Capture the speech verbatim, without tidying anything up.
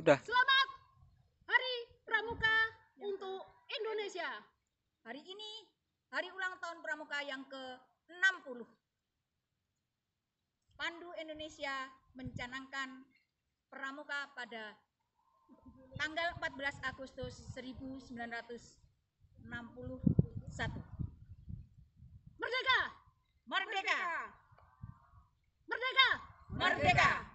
Sudah. Selamat Hari Pramuka untuk Indonesia. Hari ini hari ulang tahun Pramuka yang ke enam puluh. Pandu Indonesia mencanangkan Pramuka pada tanggal empat belas Agustus seribu sembilan ratus enam puluh satu. Merdeka! Merdeka! Merdeka! Merdeka!